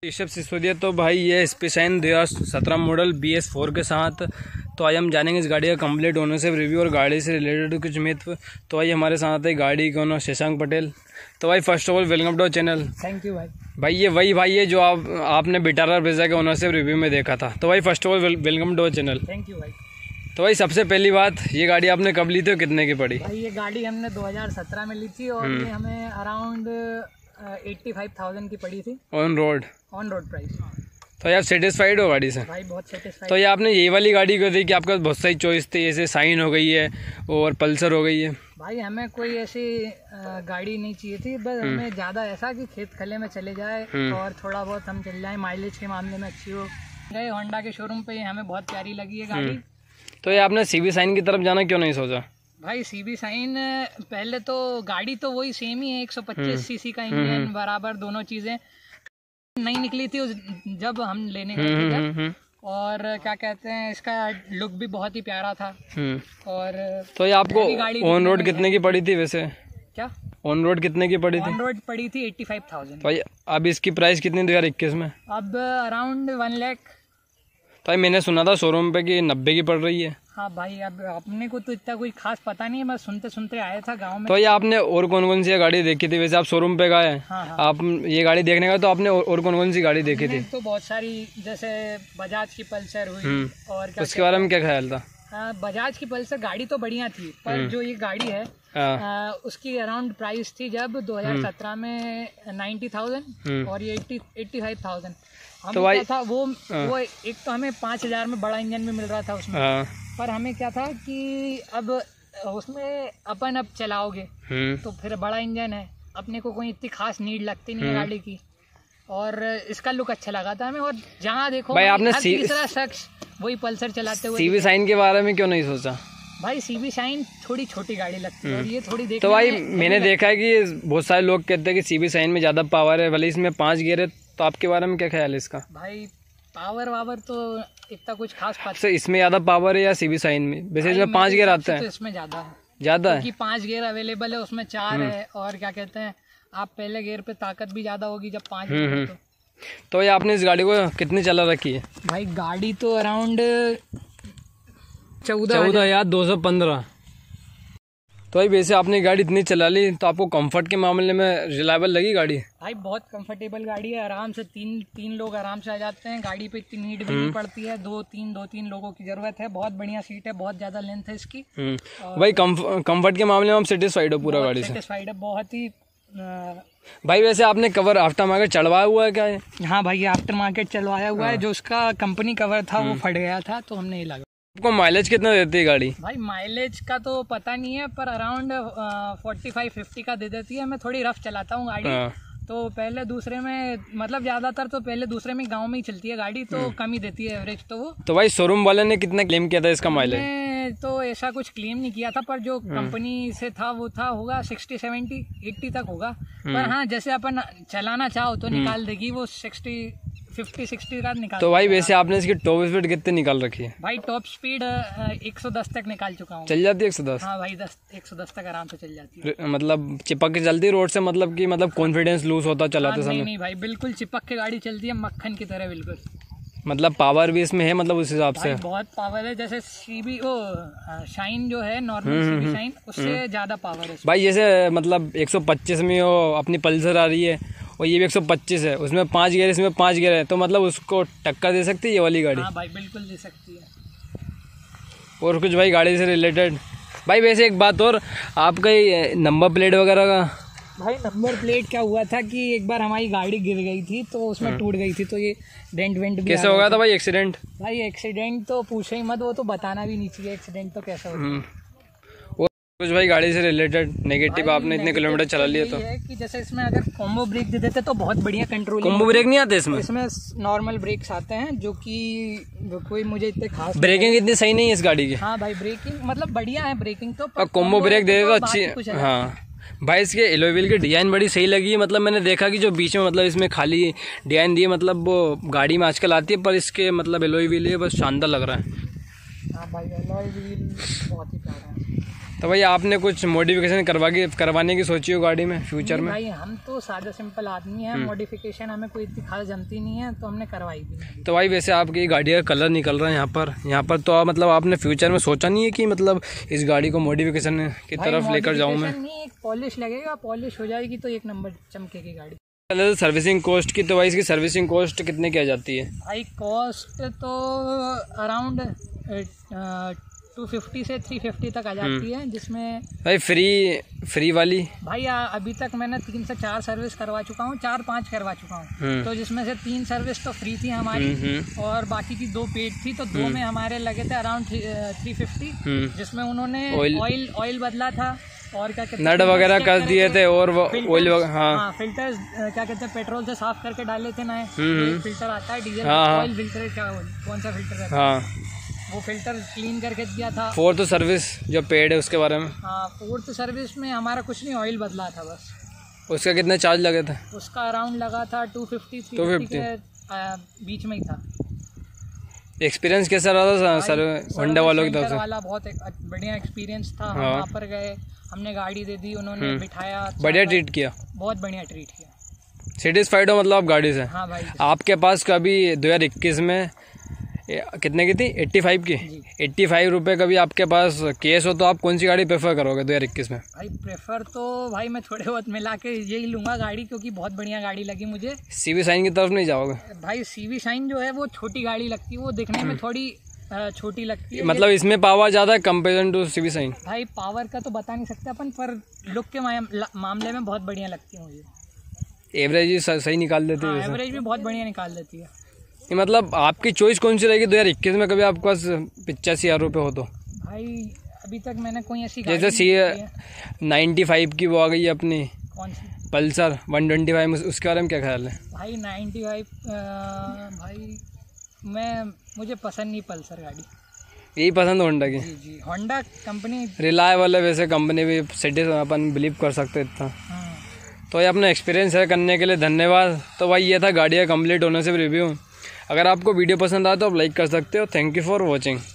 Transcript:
ऋषभ सिसोदिया। तो भाई ये स्पेशाइन 2017 मॉडल BS4 के साथ। तो आज हम जानेंगे इस गाड़ी का कंप्लीट ओनरशिप रिव्यू और गाड़ी से रिलेटेड कुछ मिथ। तो भाई हमारे साथ है गाड़ी के ओनर शशांक पटेल। तो भाई first of all welcome to channel. Thank you भाई। भाई ये वही भाई है जो आपने विटारा ब्रेजा के ओनरशिप रिव्यू में देखा था। तो भाई first of all welcome to channel. Thank you भाई। तो भाई सबसे पहली बात, ये गाड़ी आपने कब ली थी और कितने की पड़ी? भाई ये गाड़ी हमने 2017 में ली थी और ये हमें अराउंड 85,000 की पड़ी थी ऑन रोड प्राइस। तो यार सेटिस्फाइड हो गाड़ी से? भाई बहुत सेटिस्फाइड। तो ये आपने ये वाली गाड़ी क्यों दी कि आपके पास बहुत सारी चॉइस थी, जैसे साइन हो गई है और पल्सर हो गई है? भाई हमें कोई ऐसी गाड़ी नहीं चाहिए थी, बस हमें ज़्यादा ऐसा कि खेत खले में चले जाए और थोड़ा बहुत हम चल जाए, माइलेज के मामले में अच्छी हो। गए होंडा के शोरूम पे, हमें बहुत प्यारी लगी है गाड़ी। तो ये आपने सीबी साइन की तरफ जाना क्यों नहीं सोचा? भाई सीबी साइन पहले तो गाड़ी तो वही सेम ही है, 125 सीसी का इंजन बराबर, दोनों चीज़ें नहीं निकली थी जब हम लेने गए थे जब। और क्या कहते हैं, इसका लुक भी बहुत ही प्यारा था। और तो ये आपको ऑन रोड कितने की पड़ी थी वैसे? क्या ऑन रोड कितने की पड़ी थी? ऑन रोड पड़ी थी 85,000। भाई अब इसकी प्राइस कितनी 2021 में? अब अराउंड 1 लाख। तो भाई मैंने सुना था शोरूम पे कि 90 की पड़ रही है। हाँ भाई, अब अपने को तो इतना कोई खास पता नहीं है, मैं सुनते सुनते आया था गांव में। तो ये आपने और कौन कौन सी गाड़ी देखी थी वैसे? आप शोरूम पे गए? हाँ। आप ये गाड़ी देखने गए तो आपने और कौन कौन सी गाड़ी देखी थी? तो बहुत सारी, जैसे बजाज की पल्सर हुई और क्या, उसके बारे में क्या ख्याल था? बजाज की पल्सर गाड़ी तो बढ़िया थी, पर जो ये गाड़ी है उसकी अराउंड प्राइस थी जब 2017 में 90,000 और ये 85,000। तो भाई क्या था वो एक तो हमें 5,000 में बड़ा इंजन भी मिल रहा था उसमें। पर हमें क्या था कि अब उसमें अपन अब चलाओगे तो फिर बड़ा इंजन है, अपने को कोई इतनी खास नीड लगती नहीं है गाड़ी की, और इसका लुक अच्छा लगा था हमें। और जहाँ देखो भाई आपने तीसरा शख्स वही पल्सर चलाते हुए। सीबी साइन के बारे में क्यों नहीं सोचा? भाई सीबी साइन थोड़ी छोटी गाड़ी लगती है और ये थोड़ी देखने तो भाई मैंने देखा है कि बहुत सारे लोग कहते हैं कि सीबी साइन में ज्यादा पावर है, भले इसमें 5 गियर है। तो आपके बारे में क्या ख्याल है इसका? भाई पावर वावर तो इतना कुछ खास पता तो इसमें ज्यादा पावर है या सीबी साइन में? वैसे इसमें 5 गियर आता है। तो इसमें ज्यादा है क्योंकि 5 गियर अवेलेबल है, उसमें 4 है। और क्या कहते हैं, आप पहले गियर पे ताकत भी ज्यादा होगी जब 5 गियर। तो ये आपने इस गाड़ी को कितनी चला रखी है? भाई गाड़ी तो अराउंड 14,215। तो भाई वैसे आपने गाड़ी इतनी चला ली तो आपको कंफर्ट के मामले में रिलायबल लगी गाड़ी? भाई बहुत कंफर्टेबल गाड़ी है, आराम से तीन लोग आराम से आ जाते हैं। गाड़ी पे इतनी नीड भी नहीं पड़ती है, दो तीन लोगों की जरूरत है। बहुत बढ़िया सीट है, बहुत ज्यादा लेंथ है इसकी। भाई कंफर्ट के मामले में हम सेटिस्फाइड हो पूरा गाड़ी से? सेटिस्फाइड है, बहुत ही। भाई वैसे आपने कवर आफ्टर मार्केट चढ़वाया हुआ है क्या है? हाँ भाई, आफ्टर मार्केट चलवाया हुआ है। जो उसका कंपनी कवर था वो फट गया था, तो हमने ये लगा। आपको माइलेज कितना देती है गाड़ी? भाई माइलेज का तो पता नहीं है, पर अराउंड 45-50 का दे देती है। मैं थोड़ी रफ चलाता हूँ गाड़ी, तो पहले दूसरे में, मतलब ज्यादातर तो पहले दूसरे में गांव में ही चलती है गाड़ी, तो कम ही देती है एवरेज तो वो। तो भाई शोरूम वाले ने कितना क्लेम किया था इसका माइलेज? तो ऐसा कुछ क्लेम नहीं किया था, पर जो कंपनी से था वो था होगा 60, 70, 80 तक होगा। पर हाँ, जैसे अपन चलाना चाहो तो निकाल देगी वो 50-60 का निकाल। तो भाई वैसे आपने इसकी टॉप स्पीड कितनी निकाल रखी है? भाई टॉप स्पीड 110 तक निकाल चुका हूँ। चल जाती है 110? हाँ भाई, 110 तक आराम से चल जाती है। मतलब चिपक के चलती है रोड से? मतलब कॉन्फिडेंस लूज होता चलाते समय? नहीं भाई, बिल्कुल चिपक के गाड़ी चलती है, मक्खन की तरह बिल्कुल। मतलब पावर भी इसमें है, मतलब उस हिसाब से? बहुत पावर है, जैसे शाइन जो है नॉर्मल सीबी शाइन, उससे ज्यादा पावर है भाई। जैसे मतलब 125 में वो अपनी पल्सर आ रही है और ये भी 125 है, उसमें 5 गियर, इसमें 5 गियर है, तो मतलब उसको टक्कर दे सकती है ये वाली गाड़ी? हाँ भाई, बिल्कुल दे सकती है। और कुछ भाई गाड़ी से रिलेटेड? भाई वैसे एक बात और, आपका ये नंबर प्लेट वगैरह का? भाई नंबर प्लेट क्या हुआ था कि एक बार हमारी गाड़ी गिर गई थी तो उसमें टूट गई थी, तो ये डेंट वेंट भी। कैसे हो गया था भाई एक्सीडेंट? भाई एक्सीडेंट तो पूछो ही मत, वो तो बताना भी नहीं चाहिए एक्सीडेंट तो कैसा हो। कुछ भाई गाड़ी से रिलेटेड नेगेटिव? आपने इतने किलोमीटर चला लिया तो है कि जैसे इसमें अगर कॉम्बो ब्रेक दे देते तो बहुत बढ़िया कंट्रोल। कॉम्बो ब्रेक नहीं आते इसमें? इसमें नॉर्मल ब्रेक्स आते हैं, जो कि कोई मुझे इतने खास। ब्रेकिंग इतनी सही नहीं है इस गाड़ी की? हाँ भाई, ब्रेकिंग मतलब बढ़िया है ब्रेकिंग तो। कॉम्बो ब्रेक दे दे तो अच्छी। हाँ भाई, इसके एलॉय व्हील की डिजाइन बड़ी सही लगी है। मतलब मैंने देखा कि जो बीच में मतलब इसमें खाली डिजाइन दी है, मतलब वो गाड़ी में आजकल आती है, पर इसके मतलब एलॉय व्हील है बस शानदार लग रहा है। हाँ भाई, एलॉय व्हील बहुत ही प्यारा है। तो भाई आपने कुछ मॉडिफिकेशन करवाने की सोची हो गाड़ी में फ्यूचर में? भाई हम तो सादा सिंपल आदमी हैं, मॉडिफिकेशन हमें कोई इतनी खास जमती नहीं है, तो हमने करवाई भी। तो भाई वैसे आपकी गाड़ी का कलर निकल रहा है यहाँ पर तो मतलब आपने फ्यूचर में सोचा नहीं है कि मतलब इस गाड़ी को मॉडिफिकेशन की तरफ लेकर जाऊँ मैं? नहीं, एक पॉलिश लगेगा, पॉलिश हो जाएगी तो एक नंबर चमकेगी गाड़ी। सर्विसिंग कॉस्ट की, तो भाई इसकी सर्विसिंग कॉस्ट कितने की आ जाती है? भाई कॉस्ट तो अराउंड 250 से 350 तक आ जाती है, जिसमें भाई फ्री वाली भाई अभी तक मैंने 3 से 4 सर्विस करवा चुका हूँ, 4-5 करवा चुका हूँ। तो जिसमें से 3 सर्विस तो फ्री थी हमारी और बाकी की 2 पेड थी, तो 2 में हमारे लगे थे अराउंड 350, जिसमें उन्होंने ऑयल बदला था और क्या कहते हैं नट वगैरह कर दिए थे और ऑयल हाँ फिल्टर्स क्या कहते हैं पेट्रोल से साफ करके डाले थे नए। फिल्टर आता है डीजल ऑयल फिल्टर, क्या कौन सा फिल्टर है, हाँ वो फिल्टर क्लीन करके दिया था। 4th सर्विस जो पेड है उसके बारे में? हाँ 4th सर्विस में हमारा कुछ नहीं, ऑयल बदला था बस। उसका कितने चार्ज लगे थे? उसका अराउंड लगा था 250 के बीच में ही था। एक्सपीरियंस कैसा रहा था सर होंडा वालों की तरफ से? वाला बहुत बढ़िया एक्सपीरियंस था। हम वहाँ पर गए, हमने गाड़ी दे दी, उन्होंने बिठाया, बढ़िया ट्रीट किया, बहुत बढ़िया ट्रीट किया। सेटिस्फाइड हो मतलब आप गाड़ी से? हाँ भाई। आपके पास कभी 2021 में कितने की थी? 85 की। 85 रुपये का भी आपके पास केस हो तो आप कौन सी गाड़ी प्रेफर करोगे 2021 में? भाई प्रेफर तो भाई मैं थोड़े बहुत मिला के यही लूँगा गाड़ी, क्योंकि बहुत बढ़िया गाड़ी लगी मुझे। CV शाइन की तरफ नहीं जाओगे? भाई CV शाइन जो है वो छोटी गाड़ी लगती है, वो दिखने में थोड़ी छोटी लगती है। मतलब इसमें पावर ज़्यादा है कंपेरिजन टू CV शाइन? भाई पावर का तो बता नहीं सकते अपन, पर लुक के मामले में बहुत बढ़िया लगती है मुझे। एवरेज सही निकाल देती है? एवरेज भी बहुत बढ़िया निकाल देती है। मतलब आपकी चॉइस कौन सी रहेगी 2021 में? कभी आपके पास 85,000 रुपये हो तो? भाई अभी तक मैंने कोई ऐसी जैसे 95 की वो आ गई है अपनी, कौन सी? पल्सर 125, उसके बारे में क्या ख्याल है? भाई 95 भाई मुझे पसंद नहीं पल्सर गाड़ी। यही पसंद होंडा की? जी होंडा कंपनी रिलायबल है, वैसे कंपनी भी अपन बिलीव कर सकते इतना। तो ये अपना एक्सपीरियंस शेयर करने के लिए धन्यवाद। तो भाई ये था गाड़ी का कंप्लीट होने से रिव्यू। अगर आपको वीडियो पसंद आए तो आप लाइक कर सकते हो। Thank you for watching.